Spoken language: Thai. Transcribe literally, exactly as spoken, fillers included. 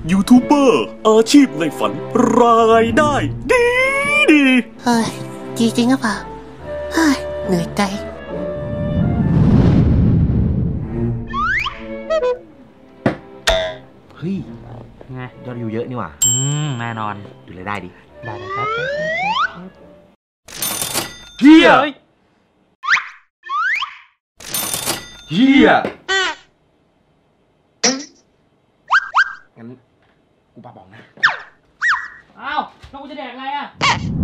ยูทูบเบอร์อาชีพในฝันรายได้ดีดีเฮ้ยจริงจริงหรือเปล่าเฮ้ยเหนื่อยใจเฮ้ยไงยอดวิวเยอะนี่หว่าอืมแน่นอนดูเลยได้ดิได้เลยครับเฮียเฮียงั้นกูปาบอกนะอ้าวแล้วกูจะแดกอะไรอ่ะ